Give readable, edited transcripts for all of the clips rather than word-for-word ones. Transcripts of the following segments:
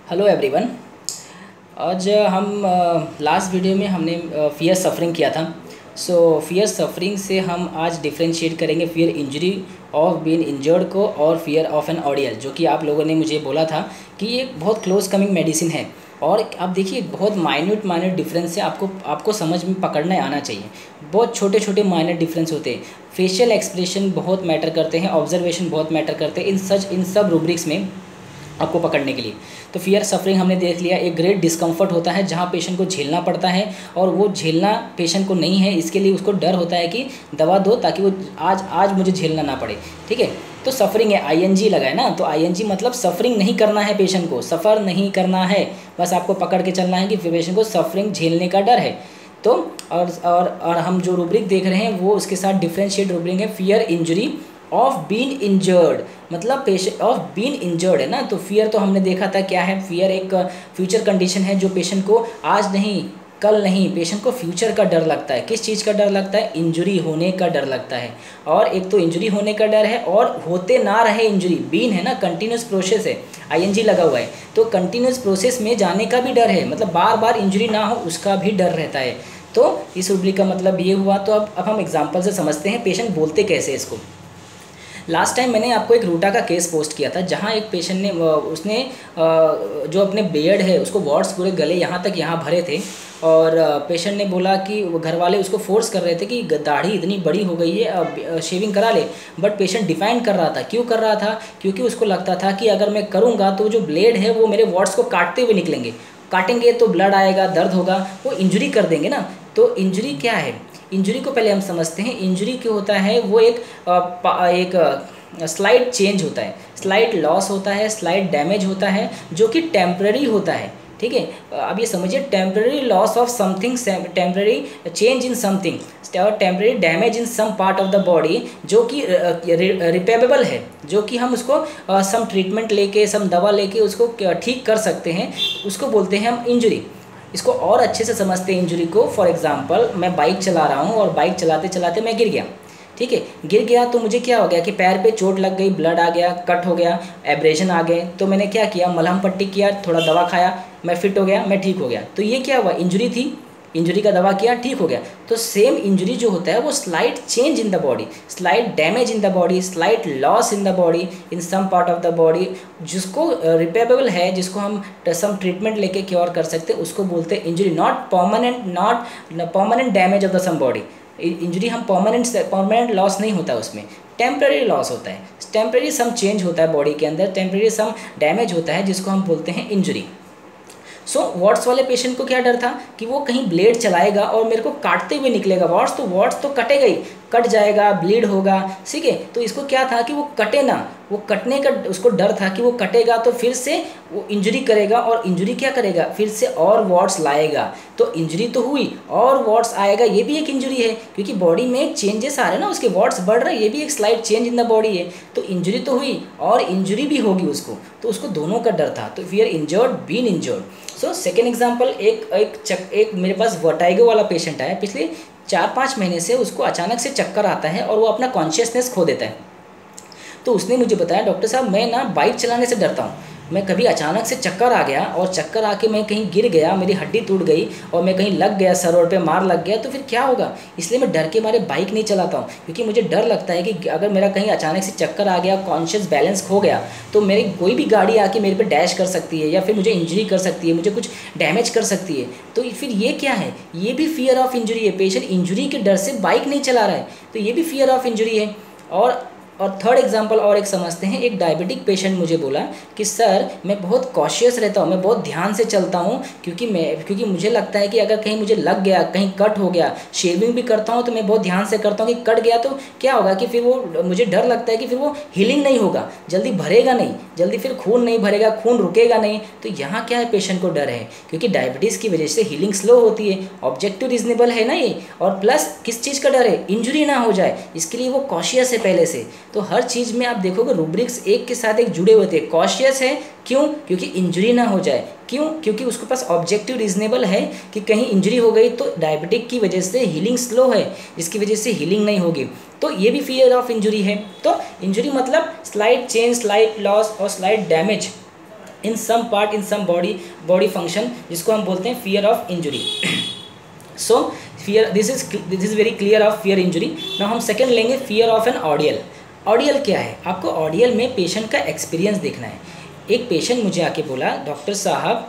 Hello everyone. आज हम last video में हमने फियर सफरिंग किया था। सो फियर सफरिंग से हम आज डिफरेंशिएट करेंगे fear injury of been injured को और फियर ऑफ एन ऑडियल, जो कि आप लोगों ने मुझे बोला था कि ये बहुत क्लोज कमिंग मेडिसिन है। और आप देखिए बहुत माइन्यूट डिफरेंस है, आपको समझ में पकड़ने आना चाहिए। बहुत छोटे छोटे माइनर डिफरेंस होते हैं। फेशियल एक्सप्रेशन बहुत मैटर करते हैं, ऑब्जर्वेशन बहुत मैटर करते हैं इन सब रूब्रिक्स में आपको पकड़ने के लिए। तो फियर सफरिंग हमने देख लिया, एक ग्रेट डिस्कम्फर्ट होता है जहाँ पेशेंट को झेलना पड़ता है, और वो झेलना पेशेंट को नहीं है, इसके लिए उसको डर होता है कि दवा दो ताकि वो आज मुझे झेलना ना पड़े। ठीक है, तो सफरिंग है, आईएनजी लगा है ना, तो आईएनजी मतलब सफरिंग नहीं करना है, पेशेंट को सफ़र नहीं करना है, बस आपको पकड़ के चलना है कि पेशेंट को सफरिंग झेलने का डर है। तो और हम जो रूब्रिक देख रहे हैं वो उसके साथ डिफरेंशिएट रूब्रिक है, fear injury of been injured, मतलब पेशेंट ऑफ बीन इंजर्ड है ना। तो फियर तो हमने देखा था क्या है, फियर एक फ्यूचर कंडीशन है जो पेशेंट को आज नहीं कल नहीं, पेशेंट को फ्यूचर का डर लगता है। किस चीज़ का डर लगता है? इंजरी होने का डर लगता है। और एक तो इंजरी होने का डर है और होते ना रहे इंजरी। बीन है ना, कंटिन्यूस प्रोसेस है, आईएनजी लगा हुआ है, तो कंटिन्यूस प्रोसेस में जाने का भी डर है, मतलब बार बार इंजरी ना हो उसका भी डर रहता है। तो इस रूब्रिक का मतलब ये हुआ। तो अब हम एग्जाम्पल से समझते हैं पेशेंट बोलते कैसे इसको। लास्ट टाइम मैंने आपको एक रूटा का केस पोस्ट किया था, जहाँ एक पेशेंट ने उसने जो अपने बियर्ड है उसको वॉर्ड्स पूरे गले यहाँ भरे थे, और पेशेंट ने बोला कि घर वाले उसको फोर्स कर रहे थे कि दाढ़ी इतनी बड़ी हो गई है, अब शेविंग करा ले। बट पेशेंट डिफाइन कर रहा था। क्यों कर रहा था? क्योंकि उसको लगता था कि अगर मैं करूँगा तो जो ब्लेड है वो मेरे वॉर्ड्स को काटते हुए निकलेंगे, काटेंगे तो ब्लड आएगा, दर्द होगा, वो इंजरी कर देंगे ना। तो इंजरी क्या है? इंजरी को पहले हम समझते हैं। इंजरी क्यों होता है? वो एक स्लाइड चेंज होता है, स्लाइड लॉस होता है, स्लाइड डैमेज होता है, जो कि टेम्पररी होता है। ठीक है, अब ये समझिए, temporary loss of something, temporary change in something, और temporary damage in some part of the body, जो कि रिपेरेबल है, जो कि हम उसको सम ट्रीटमेंट लेके, सम दवा लेके उसको ठीक कर सकते हैं, उसको बोलते हैं हम इंजरी। इसको और अच्छे से समझते हैं इंजरी को। फॉर एग्जांपल, मैं बाइक चला रहा हूँ और बाइक चलाते चलाते मैं गिर गया। ठीक है, गिर गया तो मुझे क्या हो गया कि पैर पे चोट लग गई, ब्लड आ गया, कट हो गया, एब्रेशन आ गए। तो मैंने क्या किया, मलहम पट्टी किया, थोड़ा दवा खाया, मैं फिट हो गया, मैं ठीक हो गया। तो ये क्या हुआ? इंजरी थी, इंजरी का दवा किया, ठीक हो गया। तो सेम इंजरी जो होता है वो slight change in the body, slight damage in the body, slight loss in the body, in some part of the body, जिसको रिपेरेबल है, जिसको हम सम ट्रीटमेंट लेके क्योर कर सकते हैं, उसको बोलते हैं injury. Not permanent damage of the some body. Injury हम परमानेंट लॉस नहीं होता, उसमें टेम्पररी लॉस होता है, टेम्पररी सम चेंज होता है बॉडी के अंदर, टेम्पररी सम डैमेज होता है, जिसको हम बोलते हैं इंजरी। सो वॉट्स वाले पेशेंट को क्या डर था कि वो कहीं ब्लेड चलाएगा और मेरे को काटते हुए निकलेगा। वॉट्स तो कटेगा ही, कट जाएगा, ब्लीड होगा। ठीक है, तो इसको क्या था कि वो कटे ना, वो कटने का उसको डर था कि वो कटेगा तो फिर से वो इंजरी करेगा, और इंजरी क्या करेगा, फिर से और वॉट्स लाएगा। तो इंजरी तो हुई और वॉट्स आएगा, ये भी एक इंजरी है, क्योंकि बॉडी में चेंजेस आ रहे हैं ना, उसके वॉट्स बढ़ रहे हैं, ये भी एक slight change in the body है। तो इंजरी तो हुई और इंजरी भी होगी उसको, तो उसको दोनों का डर था। तो fear injured, been injured. So second example, एक मेरे पास वर्टाइगो वाला पेशेंट आया, पिछले 4-5 महीने से उसको अचानक से चक्कर आता है और वो अपना कॉन्शियसनेस खो देता है। तो उसने मुझे बताया, डॉक्टर साहब मैं ना बाइक चलाने से डरता हूँ, मैं कभी अचानक से चक्कर आ गया और चक्कर आके मैं कहीं गिर गया, मेरी हड्डी टूट गई और मैं कहीं लग गया, सर रोड पे मार लग गया, तो फिर क्या होगा? इसलिए मैं डर के मारे बाइक नहीं चलाता हूँ, क्योंकि मुझे डर लगता है कि अगर मेरा कहीं अचानक से चक्कर आ गया, कॉन्शियस बैलेंस खो गया, तो मेरी कोई भी गाड़ी आके मेरे पे डैश कर सकती है, या फिर मुझे इंजरी कर सकती है, मुझे कुछ डैमेज कर सकती है। तो फिर ये क्या है? ये भी फियर ऑफ इंजरी है। पेशेंट इंजरी के डर से बाइक नहीं चला रहा है, तो ये भी फियर ऑफ इंजरी है। और थर्ड एग्जांपल और एक समझते हैं। एक डायबिटिक पेशेंट मुझे बोला कि सर मैं बहुत कॉशियस रहता हूँ, मैं बहुत ध्यान से चलता हूँ, क्योंकि मुझे लगता है कि अगर कहीं मुझे लग गया, कहीं कट हो गया, शेविंग भी करता हूँ तो मैं बहुत ध्यान से करता हूँ कि कट गया तो क्या होगा कि फिर वो, मुझे डर लगता है कि फिर वो हीलिंग नहीं होगा, जल्दी भरेगा नहीं, जल्दी फिर खून नहीं भरेगा, खून रुकेगा नहीं। तो यहाँ क्या है, पेशेंट को डर है, क्योंकि डायबिटीज़ की वजह से हीलिंग स्लो होती है। ऑब्जेक्टिव रीजनेबल है ना ये, और प्लस किस चीज़ का डर है? इंजरी ना हो जाए, इसके लिए वो कॉशियस है पहले से। तो हर चीज़ में आप देखोगे रूब्रिक्स एक के साथ एक जुड़े हुए थे। कॉशियस है क्यों? क्योंकि इंजरी ना हो जाए। क्यों? क्योंकि उसके पास ऑब्जेक्टिव रीजनेबल है कि कहीं इंजरी हो गई तो डायबिटिक की वजह से हीलिंग स्लो है, जिसकी वजह से हीलिंग नहीं होगी। तो ये भी फियर ऑफ इंजरी है। तो इंजरी मतलब स्लाइड चेंज, स्लाइड लॉस और slight damage in some part in some body function, जिसको हम बोलते हैं fear of injury. So fear, this is very clear of fear injury. Now हम सेकंड लेंगे fear of an ordeal. Ordeal क्या है? आपको ऑडियल में पेशेंट का एक्सपीरियंस देखना है। एक पेशेंट मुझे आके बोला, डॉक्टर साहब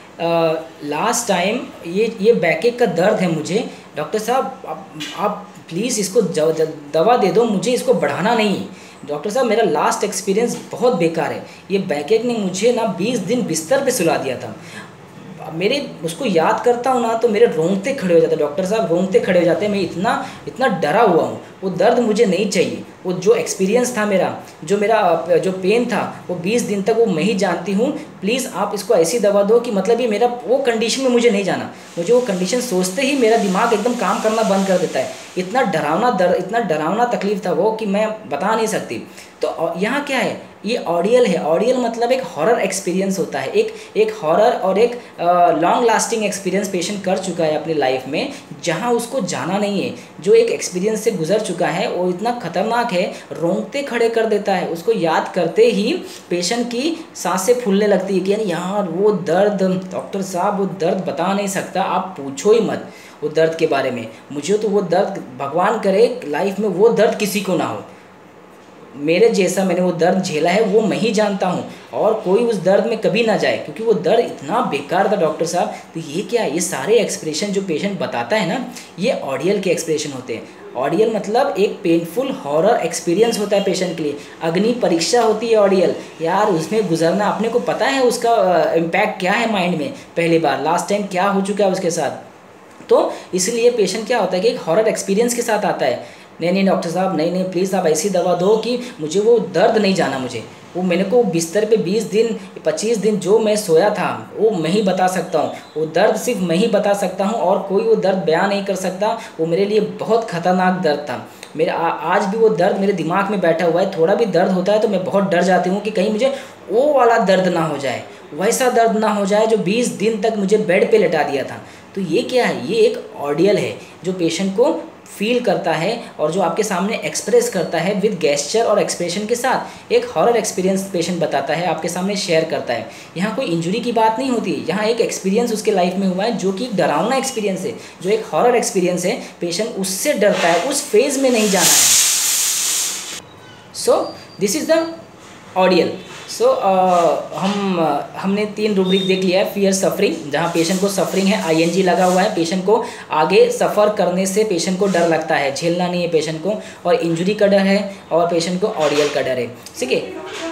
लास्ट टाइम ये बैकएक का दर्द है मुझे, डॉक्टर साहब आप प्लीज़ इसको दवा दे दो, मुझे इसको बढ़ाना नहीं। डॉक्टर साहब मेरा लास्ट एक्सपीरियंस बहुत बेकार है, ये बैकएक ने मुझे ना 20 दिन बिस्तर पे सुला दिया था। मेरे उसको याद करता हूँ ना तो मेरे रोंगटे खड़े हो जाते हैं, डॉक्टर साहब रोंगटे खड़े हो जाते हैं। मैं इतना डरा हुआ हूँ, वो दर्द मुझे नहीं चाहिए। वो जो एक्सपीरियंस था मेरा जो पेन था वो 20 दिन तक वो मैं ही जानती हूँ। प्लीज़ आप इसको ऐसी दवा दो कि मतलब ये मेरा वो कंडीशन में मुझे नहीं जाना। मुझे वो कंडीशन सोचते ही मेरा दिमाग एकदम काम करना बंद कर देता है। इतना डरावना तकलीफ था वो कि मैं बता नहीं सकती। तो यहाँ क्या है, ये ऑडियल है। ऑडियल मतलब एक हॉरर एक्सपीरियंस होता है, एक हॉरर और एक लॉन्ग लास्टिंग एक्सपीरियंस पेशेंट कर चुका है अपनी लाइफ में, जहाँ उसको जाना नहीं है। जो एक एक्सपीरियंस से गुजर चुका है वो इतना खतरनाक है, रोंगटे खड़े कर देता है। उसको याद करते ही पेशेंट की सांसें फूलने लगती है कि यानी यार वो दर्द, डॉक्टर साहब वो दर्द बता नहीं सकता, आप पूछो ही मत वो दर्द के बारे में। मुझे तो वो दर्द, भगवान करे लाइफ में वो दर्द किसी को ना हो, मेरे जैसा मैंने वो दर्द झेला है वो मैं ही जानता हूँ, और कोई उस दर्द में कभी ना जाए, क्योंकि वो दर्द इतना बेकार था डॉक्टर साहब। तो ये क्या है, ये सारे एक्सप्रेशन जो पेशेंट बताता है ना, ये ऑडियल के एक्सप्रेशन होते हैं। ऑडियल मतलब एक पेनफुल हॉरर एक्सपीरियंस होता है पेशेंट के लिए। अग्नि परीक्षा होती है ऑडियल, यार उसमें गुजरना, अपने को पता है उसका इम्पैक्ट क्या है माइंड में, पहली बार लास्ट टाइम क्या हो चुका है उसके साथ। तो इसलिए पेशेंट क्या होता है कि एक हॉरर एक्सपीरियंस के साथ आता है। नहीं डॉक्टर साहब, नहीं प्लीज़ आप ऐसी दवा दो कि मुझे वो दर्द नहीं जाना। मुझे वो मैंने को बिस्तर पे 20 दिन 25 दिन जो मैं सोया था वो मैं ही बता सकता हूँ, वो दर्द सिर्फ मैं ही बता सकता हूँ और कोई वो दर्द बयान नहीं कर सकता। वो मेरे लिए बहुत ख़तरनाक दर्द था। मेरा आज भी वो दर्द मेरे दिमाग में बैठा हुआ है। थोड़ा भी दर्द होता है तो मैं बहुत डर जाती हूँ कि कहीं मुझे वो वाला दर्द ना हो जाए, वैसा दर्द ना हो जाए जो 20 दिन तक मुझे बेड पे लेटा दिया था। तो ये क्या है, ये एक ऑडियल है जो पेशेंट को फील करता है और जो आपके सामने एक्सप्रेस करता है विद गेस्चर और एक्सप्रेशन के साथ। एक हॉरर एक्सपीरियंस पेशेंट बताता है, आपके सामने शेयर करता है। यहाँ कोई इंजरी की बात नहीं होती, यहाँ एक एक्सपीरियंस उसके लाइफ में हुआ है जो कि एक डरावना एक्सपीरियंस है, जो एक हॉरर एक्सपीरियंस है। पेशेंट उससे डरता है, उस फेज में नहीं जाना है। So this is the ordeal. So हमने 3 रूब्रिक देख लिया है। फियर सफरिंग, जहाँ पेशेंट को सफरिंग है, ING लगा हुआ है, पेशेंट को आगे सफ़र करने से पेशेंट को डर लगता है, झेलना नहीं है पेशेंट को, और इंजरी का डर है, और पेशेंट को ऑडियल का डर है। ठीक है।